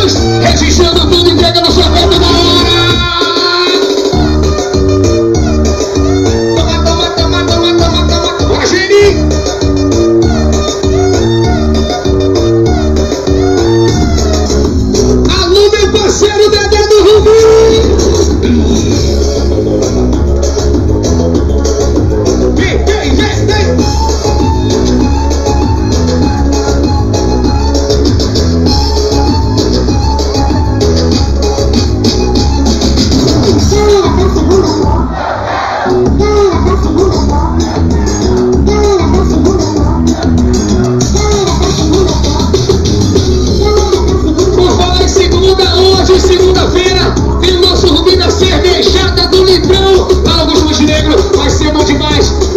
Santos, registrando tudo, entrega no chapéu da hora. Toma. Bora, Geni. Alô, meu parceiro Dedé do Rubi. Vem. Por falar em segunda, hoje, segunda-feira, tem o nosso Rubi da Cervejada do Litrão. Augusto Montenegro, vai ser bom demais.